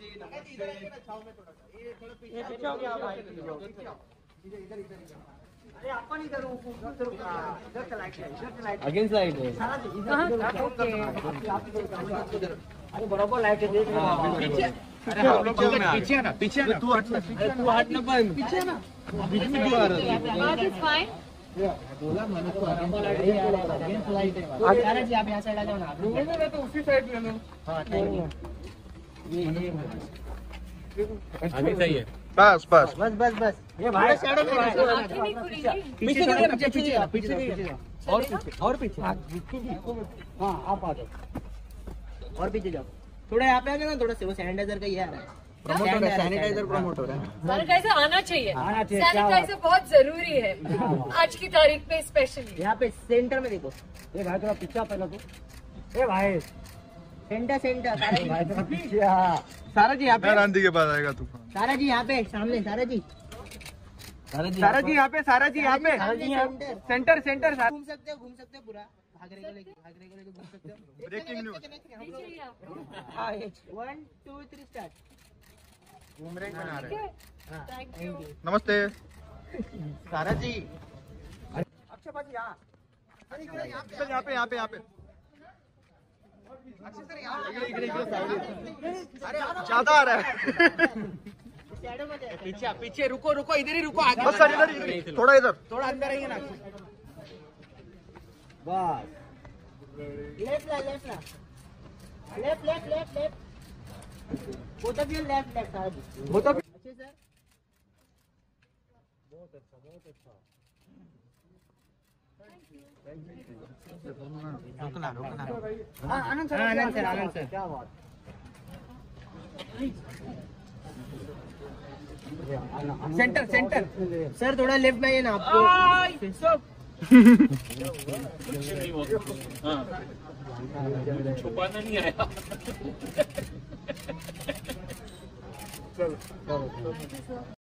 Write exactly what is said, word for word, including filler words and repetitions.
अरे अपन इधर against light है। अरे बराबर लाइट है, देख पीछे। अरे हम लोग पीछे है ना, पीछे ना, तू हट ना, तू हट ना, बंद पीछे ना, बीच में क्यों आ रहा है? बोला मैंने तो अगेंस्ट लाइट है। सारा जी आप यहाँ साइड आ जाओ ना। मैं तो उसी साइड ले लो। हाँ थैंक यू। ये ये अभी सही है। बस बस बस बस बस। ये भाई शैडो में पीछे पीछे पीछे पीछे और पीछे और पीछे। हाँ आप आ जाओ और पीछे जाओ। थोड़ा यहाँ पे आ जाओ ना, थोड़ा से वो सैनिटाइजर का ही आ रहा है। प्रमोटर है, सैनिटाइजर प्रमोटर है। सैनिटाइजर आना चाहिए, आना चाहिए। सैनिटाइजर बहुत जरूरी है आज की तारीख में स्पेशली। यहाँ पे सेंटर में देखो। ये भाई थोड़ा पीछे पहले तो। ए भाई सेंटर सेंटर सारा जी। भाई थोड़ा पीछे आ। सारा जी यहाँ पे। आंधी के पास आएगा तूफान। सारा जी यहाँ पे सामने। सारा जी सारा जी यहाँ पे, सारा जी यहाँ पे, सेंटर सेंटर सेंटर। घूम सकते हो, घूम सकते हो पूरा। भागरे को लेके भागरे को लेके घूम सकते हो। Breaking news. One two three start. घूमरे बना रहे हैं। Thank you. नमस्ते सारा जी अक्षय भाई यहाँ यहाँ पे यहाँ पे यहाँ पे ज्यादा आ रहा है। शैडो में जाए। पीछे पीछे रुको रुको, इधर ही रुको, आगे बस सर इधर इधर, थोड़ा इधर। थोड़ा अंदर आइए ना। बस लेफ्ट ला लेफ्ट ला left left left left both of you left left Sara ji. वो तो अच्छे सर। बहुत अच्छा बहुत अच्छा। रुकना रुकना। हाँ Anand sir Anand sir Anand sir. क्या बात। Centre centre. सर थोड़ा लेफ्ट में आइए ना आपको। छुपाना नहीं आया। चलो चलो